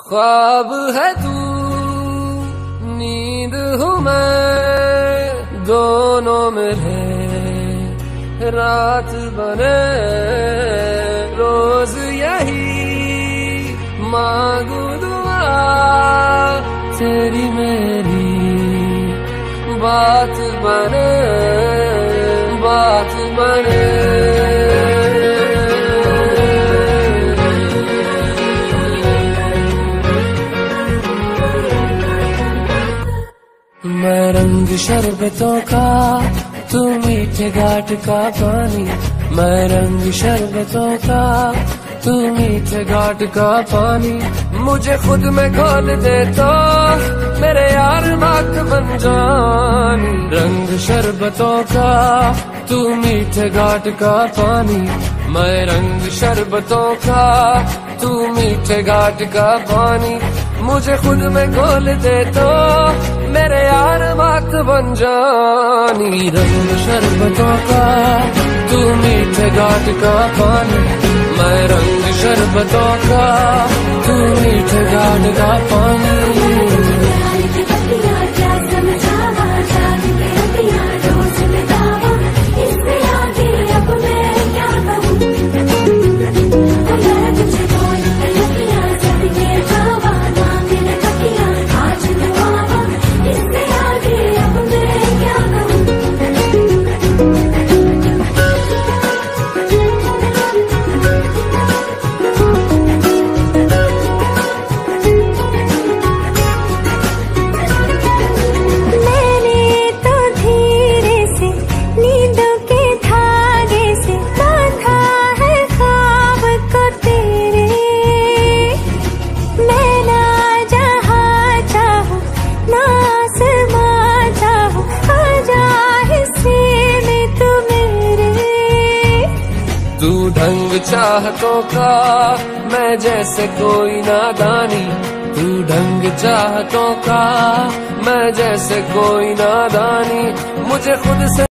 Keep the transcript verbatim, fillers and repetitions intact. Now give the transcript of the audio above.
ख्वाब है तू, नींद हूँ मैं, दोनों मिले रात बने। रोज यही मांगू दुआ, तेरी मेरी बात बने, बात बने। मैं रंग शरबतों का, तू मीठे घाट का पानी। मैं रंग शरबतों का, तू मीठे घाट का पानी। मुझे खुद में घोल दे तो मेरे यार नाक बन जानी। रंग शरबतों का, तू मीठे घाट का पानी। मैं रंग शरबतों का, तू मीठे घाट का पानी। मुझे खुद में घोल दे तो मेरे यार बात बन जानी। रंग शरबतों का, तू मीठे घाट का पानी। मैं रंग शरबतों का, तू मीठे घाट का पानी। तू ढंग चाहतों का, मैं जैसे कोई नादानी। तू ढंग चाहतों का, मैं जैसे कोई नादानी। मुझे खुद से